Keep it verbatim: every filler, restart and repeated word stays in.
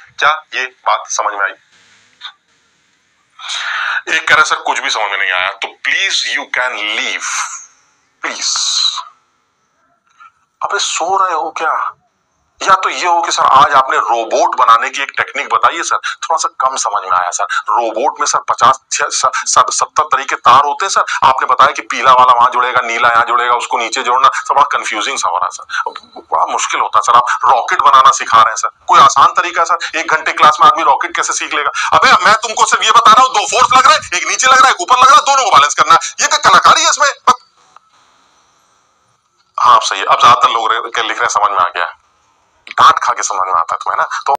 क्या ये बात समझ में आई? एक कह रहे सर कुछ भी समझ में नहीं आया, तो please you can leave please. अबे सो रहे हो क्या? या तो ये हो कि सर आज आपने रोबोट बनाने की एक टेक्निक बताई है सर, थोड़ा सा कम समझ में आया सर। रोबोट में सर पचास सत्तर तरीके तार होते हैं सर, आपने बताया कि पीला वाला वहां जुड़ेगा, नीला यहाँ जुड़ेगा, उसको नीचे जोड़ना, सब बड़ा कंफ्यूजिंग सा हो रहा है सर, बड़ा मुश्किल होता है सर। आप रॉकेट बनाना सिखा रहे हैं सर, कोई आसान तरीका है सर? एक घंटे क्लास में आदमी रॉकेट कैसे सीख लेगा? अबे मैं तुमको सिर्फ ये बता रहा हूँ, दो फोर्स लग रहा है, एक नीचे लग रहा है, एक ऊपर लग रहा है, दोनों को बैलेंस करना है, ये क्या कलाकारी है इसमें? हाँ सही है, अब ज्यादातर लोग लिख रहे हैं समझ में आ गया, डांट खा के समझ में आता है तुम्हें ना, तो